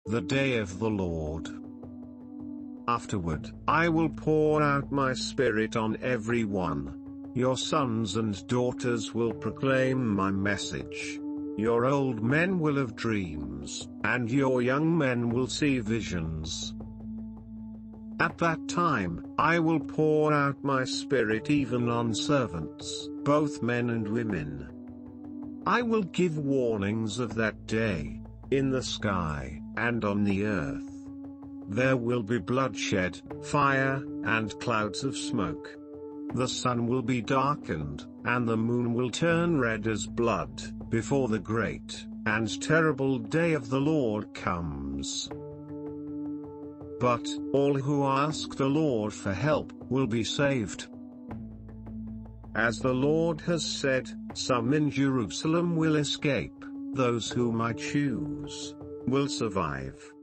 the day of the Lord. Afterward, I will pour out my Spirit on everyone. Your sons and daughters will proclaim my message. Your old men will have dreams, and your young men will see visions. At that time, I will pour out my Spirit even on servants, both men and women. I will give warnings of that day, in the sky, and on the earth. There will be bloodshed, fire, and clouds of smoke. The sun will be darkened, and the moon will turn red as blood, before the great and terrible day of the Lord comes. But all who ask the Lord for help will be saved. As the Lord has said, some in Jerusalem will escape, those whom I choose will survive.